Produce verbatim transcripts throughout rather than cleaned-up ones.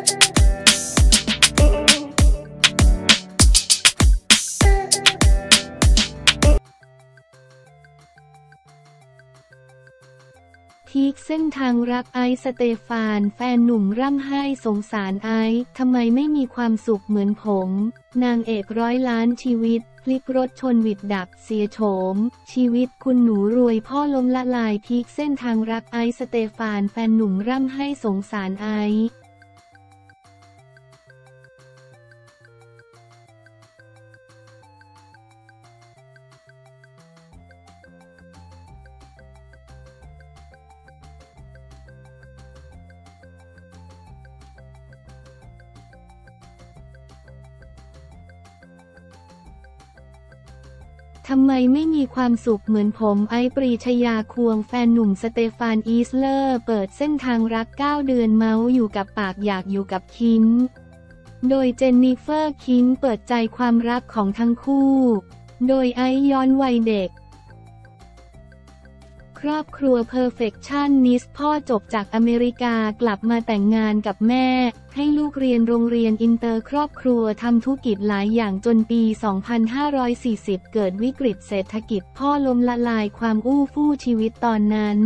พีคเส้นทางรักไอซ์สเตฟานแฟนหนุ่มร่ำไห้สงสารไอซ์ทำไมไม่มีความสุขเหมือนผมนางเอกร้อยล้านชีวิตพลิกรถชนวิดดับเสียโฉมชีวิตคุณหนูรวยพ่อล้มละลายพีคเส้นทางรักไอซ์สเตฟานแฟนหนุ่มร่ำไห้สงสารไอซ์ทำไมไม่มีความสุขเหมือนผมไอซ์ปรีชยาควงแฟนหนุ่มสเตฟานอีสเลอร์เปิดเส้นทางรักเก้าเดือนเมาอยู่กับปากอยากอยู่กับคิมโดยเจนนิเฟอร์คิมเปิดใจความรักของทั้งคู่โดยไอซ์ย้อนวัยเด็กครอบครัว Perfectionist พ่อจบจากอเมริกากลับมาแต่งงานกับแม่ให้ลูกเรียนโรงเรียนอินเตอร์ครอบครัวทำธุรกิจหลายอย่างจนปี สองพันห้าร้อยสี่สิบ เกิดวิกฤตเศรษฐกิจพ่อล้มละลายความอู้ฟู่ชีวิตตอนนั้น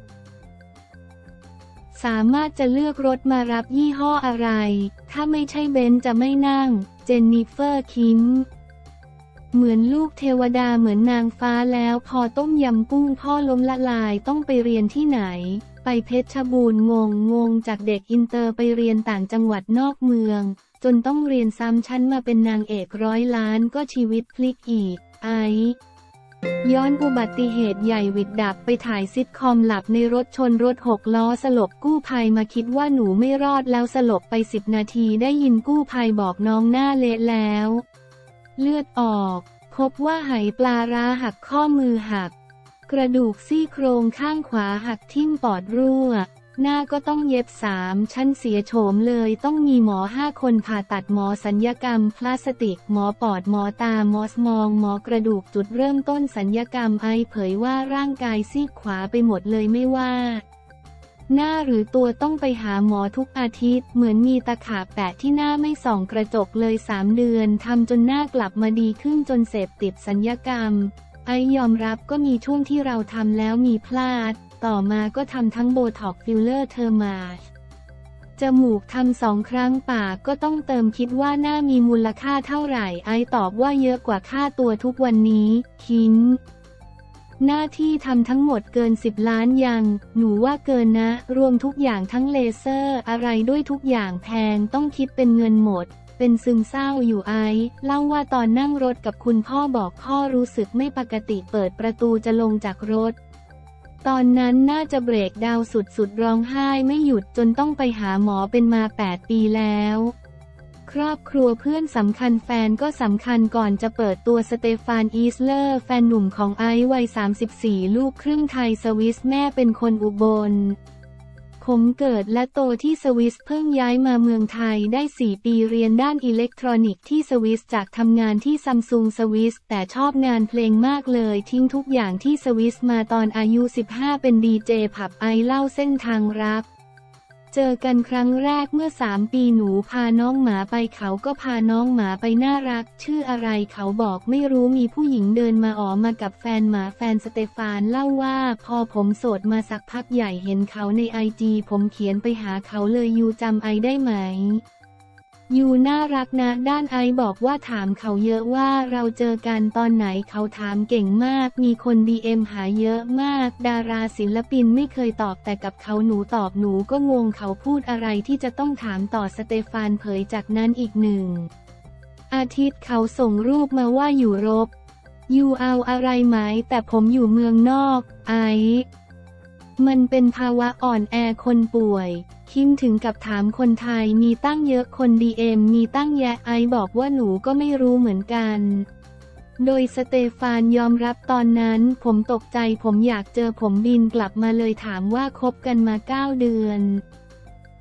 สามารถจะเลือกรถมารับยี่ห้ออะไรถ้าไม่ใช่เบนซ์จะไม่นั่งเจนนิเฟอร์คิมเหมือนลูกเทวดาเหมือนนางฟ้าแล้วพอต้มยำกุ้งพ่อล้มละลายต้องไปเรียนที่ไหนไปเพชรบูรณ์งงงงจากเด็กอินเตอร์ไปเรียนต่างจังหวัดนอกเมืองจนต้องเรียนซ้ำชั้นมาเป็นนางเอกร้อยล้านก็ชีวิตพลิกอีกไอย้อนอุบัติเหตุใหญ่วิดดับไปถ่ายซิทคอมหลับในรถชนรถหกล้อสลบกู้ภัยมาคิดว่าหนูไม่รอดแล้วสลบไปสิบนาทีได้ยินกู้ภัยบอกน้องหน้าเละแล้วเลือดออกพบว่าไหปลาร้าหักข้อมือหักกระดูกซี่โครงข้างขวาหักทิ่มปอดรั่วหน้าก็ต้องเย็บสามชั้นเสียโฉมเลยต้องมีหมอห้าคนผ่าตัดหมอศัลยกรรมพลาสติกหมอปอดหมอตาหมอสมองหมอกระดูกจุดเริ่มต้นศัลยกรรมไอเผยว่าร่างกายซีกขวาไปหมดเลยไม่ว่าหน้าหรือตัวต้องไปหาหมอทุกอาทิตย์เหมือนมีตะขาบแปะที่หน้าไม่ส่องกระจกเลยสามเดือนทำจนหน้ากลับมาดีขึ้นจนเสพติดศัลยกรรมไอยอมรับก็มีช่วงที่เราทำแล้วมีพลาดต่อมาก็ทำทั้งโบท็อกซ์ฟิลเลอร์เทอร์มาชจมูกทำสองครั้งปากก็ต้องเติมคิดว่าหน้ามีมูลค่าเท่าไหร่ไอตอบว่าเยอะกว่าค่าตัวทุกวันนี้คิมหน้าที่ทำทั้งหมดเกินสิบล้านยังหนูว่าเกินนะรวมทุกอย่างทั้งเลเซอร์อะไรด้วยทุกอย่างแพงต้องคิดเป็นเงินหมดเป็นซึมเศร้าอยู่ไอเล่าว่าตอนนั่งรถกับคุณพ่อบอกพ่อรู้สึกไม่ปกติเปิดประตูจะลงจากรถตอนนั้นน่าจะเบรกดาวน์สุดๆร้องไห้ไม่หยุดจนต้องไปหาหมอเป็นมาแปดปีแล้วครอบครัวเพื่อนสำคัญแฟนก็สำคัญก่อนจะเปิดตัวสเตฟานอีสเลอร์แฟนหนุ่มของไอซ์วัยสามสิบสี่ลูกครึ่งไทยสวิสแม่เป็นคนอุบลผมเกิดและโตที่สวิสเพิ่งย้ายมาเมืองไทยได้สี่ปีเรียนด้านอิเล็กทรอนิกส์ที่สวิสจากทำงานที่ซัมซุงสวิสแต่ชอบงานเพลงมากเลยทิ้งทุกอย่างที่สวิสมาตอนอายุสิบห้าเป็นดีเจผับไอเล่าเส้นทางรักเจอกันครั้งแรกเมื่อสามปีหนูพาน้องหมาไปเขาก็พาน้องหมาไปน่ารักชื่ออะไรเขาบอกไม่รู้มีผู้หญิงเดินมาอ๋อมากับแฟนหมาแฟนสเตฟานเล่าว่าพอผมโสดมาสักพักใหญ่เห็นเขาในไอจีผมเขียนไปหาเขาเลยยูจำไอได้ไหมยูน่ารักนะด้านไอบอกว่าถามเขาเยอะว่าเราเจอกันตอนไหนเขาถามเก่งมากมีคน ดี เอ็ม หาเยอะมากดาราศิลปินไม่เคยตอบแต่กับเขาหนูตอบหนูก็งงเขาพูดอะไรที่จะต้องถามต่อสเตฟานเผยจากนั้นอีกหนึ่งอาทิตย์เขาส่งรูปมาว่าอยู่รบยูเอาอะไรไหมแต่ผมอยู่เมืองนอกไอมันเป็นภาวะอ่อนแอคนป่วยคิมถึงกับถามคนไทยมีตั้งเยอะคน ดี เอ็ม มีตั้งแยะไอบอกว่าหนูก็ไม่รู้เหมือนกันโดยสเตฟานยอมรับตอนนั้นผมตกใจผมอยากเจอผมบินกลับมาเลยถามว่าคบกันมาเก้าเดือน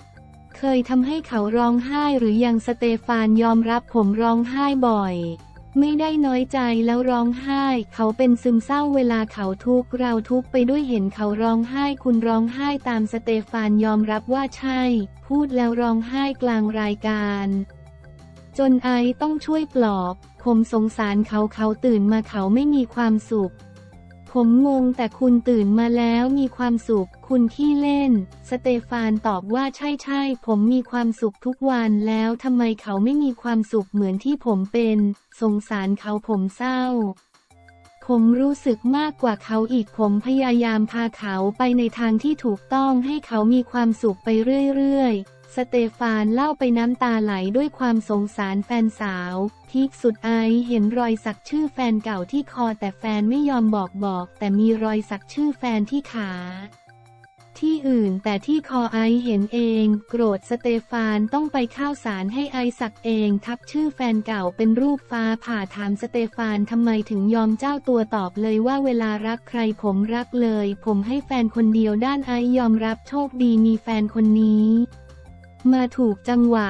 เคยทำให้เขาร้องไห้หรือยังสเตฟานยอมรับผมร้องไห้บ่อยไม่ได้น้อยใจแล้วร้องไห้เขาเป็นซึมเศร้าเวลาเขาทุกข์เราทุกข์ไปด้วยเห็นเขาร้องไห้คุณร้องไห้ตามสเตฟานยอมรับว่าใช่พูดแล้วร้องไห้กลางรายการจนไอต้องช่วยปลอบผมสงสารเขาเขาตื่นมาเขาไม่มีความสุขผมงงแต่คุณตื่นมาแล้วมีความสุขคุณขี้เล่นสเตฟานตอบว่าใช่ใช่ผมมีความสุขทุกวันแล้วทำไมเขาไม่มีความสุขเหมือนที่ผมเป็นสงสารเขาผมเศร้าผมรู้สึกมากกว่าเขาอีกผมพยายามพาเขาไปในทางที่ถูกต้องให้เขามีความสุขไปเรื่อยๆสเตฟานเล่าไปน้ำตาไหลด้วยความสงสารแฟนสาวพีคสุดไอเห็นรอยสักชื่อแฟนเก่าที่คอแต่แฟนไม่ยอมบอกบอกแต่มีรอยสักชื่อแฟนที่ขาที่อื่นแต่ที่คอไอเห็นเองโกรธสเตฟานต้องไปข้าวสารให้ไอสักเองทับชื่อแฟนเก่าเป็นรูปฟ้าผ่าถามสเตฟานทำไมถึงยอมเจ้าตัวตอบเลยว่าเวลารักใครผมรักเลยผมให้แฟนคนเดียวด้านไอยอมรับโชคดีมีแฟนคนนี้มาถูกจังหวะ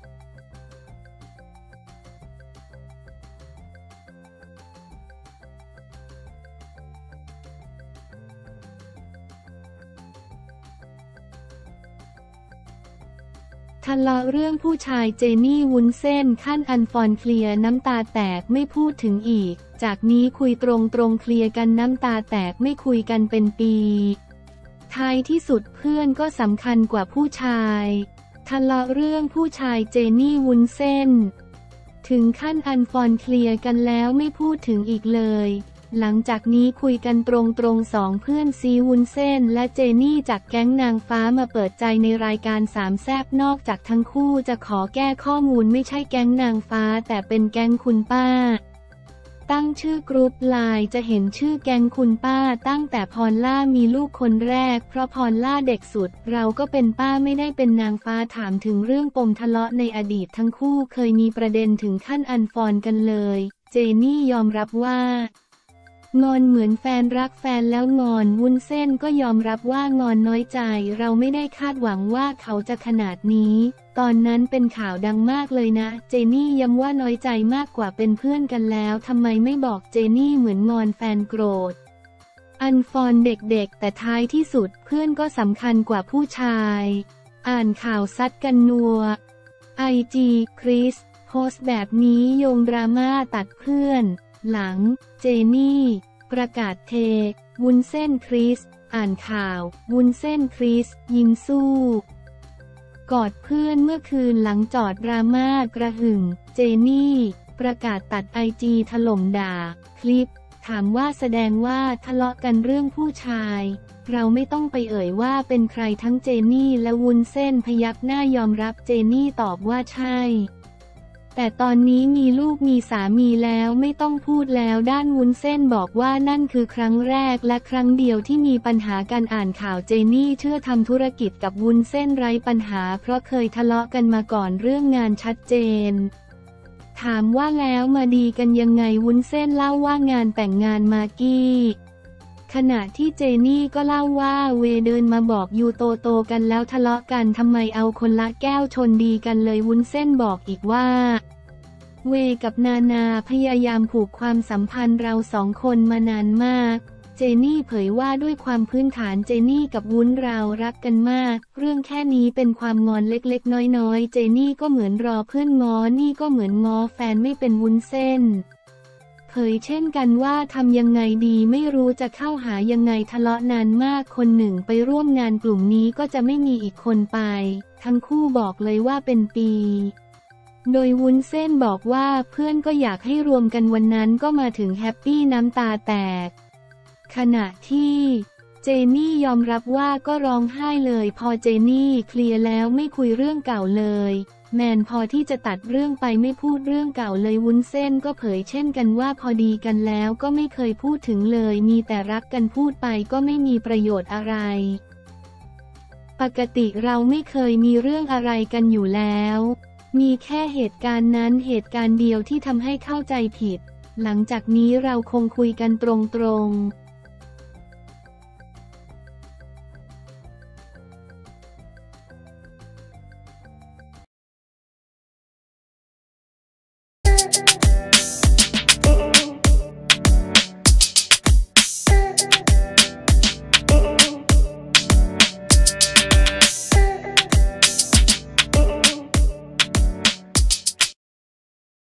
ทะเลาะเรื่องผู้ชายเจนี่วุ้นเส้นขั้นอันฟอนเคลียร์น้ำตาแตกไม่พูดถึงอีกจากนี้คุยตรงตรงเคลียร์กันน้ำตาแตกไม่คุยกันเป็นปีท้ายที่สุดเพื่อนก็สำคัญกว่าผู้ชายทะเลาะเรื่องผู้ชายเจนี่วุ้นเส้นถึงขั้นอันฟอนเคลียร์กันแล้วไม่พูดถึงอีกเลยหลังจากนี้คุยกันตรงๆสองเพื่อนซีวุ้นเส้นและเจนี่จากแก๊งนางฟ้ามาเปิดใจในรายการสามแซ่บนอกจากทั้งคู่จะขอแก้ข้อมูลไม่ใช่แก๊งนางฟ้าแต่เป็นแก๊งคุณป้าตั้งชื่อกรุ๊ปไลน์จะเห็นชื่อแก๊งคุณป้าตั้งแต่พรล่ามีลูกคนแรกเพราะพรล่าเด็กสุดเราก็เป็นป้าไม่ได้เป็นนางฟ้าถามถึงเรื่องปมทะเลาะในอดีตทั้งคู่เคยมีประเด็นถึงขั้นอันฟอนกันเลยเจนี่ยอมรับว่างอนเหมือนแฟนรักแฟนแล้วงอนวุ้นเส้นก็ยอมรับว่างอนน้อยใจเราไม่ได้คาดหวังว่าเขาจะขนาดนี้ตอนนั้นเป็นข่าวดังมากเลยนะเจนี่ย้ำว่าน้อยใจมากกว่าเป็นเพื่อนกันแล้วทำไมไม่บอกเจนี่เหมือนงอนแฟนโกรธอันฟอนเด็กๆแต่ท้ายที่สุดเพื่อนก็สำคัญกว่าผู้ชายอ่านข่าวซัดกันนัวไอจีคริสโพสต์แบบนี้โยงดราม่าตัดเพื่อนหลังเจนี่ประกาศเทวุ้นเส้นคริสอ่านข่าววุ้นเส้นคริสยิ้มสู้กอดเพื่อนเมื่อคืนหลังจอดดราม่ากระหึ่มเจนี่ประกาศตัดไอจีถล่มด่าคลิปถามว่าแสดงว่าทะเลาะกันเรื่องผู้ชายเราไม่ต้องไปเอ่ยว่าเป็นใครทั้งเจนี่และวุ้นเส้นพยักหน้ายอมรับเจนี่ตอบว่าใช่แต่ตอนนี้มีลูกมีสามีแล้วไม่ต้องพูดแล้วด้านวุ้นเส้นบอกว่านั่นคือครั้งแรกและครั้งเดียวที่มีปัญหาการอ่านข่าวเจนี่เชื่อทำธุรกิจกับวุ้นเส้นไร้ปัญหาเพราะเคยทะเลาะกันมาก่อนเรื่องงานชัดเจนถามว่าแล้วมาดีกันยังไงวุ้นเส้นเล่าว่างานแต่งงานมากกี้ขณะที่เจนี่ก็เล่าว่าเวเดินมาบอกยูโตโตกันแล้วทะเลาะกันทำไมเอาคนละแก้วชนดีกันเลยวุ้นเส้นบอกอีกว่าเวกับนานาพยายามผูกความสัมพันธ์เราสองคนมานานมากเจนี่เผยว่าด้วยความพื้นฐานเจนี่กับวุ้นเรารักกันมากเรื่องแค่นี้เป็นความงอนเล็กๆน้อยๆเจนี่ก็เหมือนรอเพื่อนง้อนี่ก็เหมือนง้อแฟนไม่เป็นวุ้นเส้นเผยเช่นกันว่าทำยังไงดีไม่รู้จะเข้าหายังไงทะเลาะนานมากคนหนึ่งไปร่วมงานกลุ่มนี้ก็จะไม่มีอีกคนไปทั้งคู่บอกเลยว่าเป็นปีโดยวุ้นเส้นบอกว่าเพื่อนก็อยากให้รวมกันวันนั้นก็มาถึงแฮปปี้น้ำตาแตกขณะที่เจนี่ยอมรับว่าก็ร้องไห้เลยพอเจนี่เคลียร์แล้วไม่คุยเรื่องเก่าเลยแมนพอที่จะตัดเรื่องไปไม่พูดเรื่องเก่าเลยวุ้นเส้นก็เผยเช่นกันว่าพอดีกันแล้วก็ไม่เคยพูดถึงเลยมีแต่รักกันพูดไปก็ไม่มีประโยชน์อะไรปกติเราไม่เคยมีเรื่องอะไรกันอยู่แล้วมีแค่เหตุการณ์นั้นเหตุการณ์เดียวที่ทำให้เข้าใจผิดหลังจากนี้เราคงคุยกันตรงๆ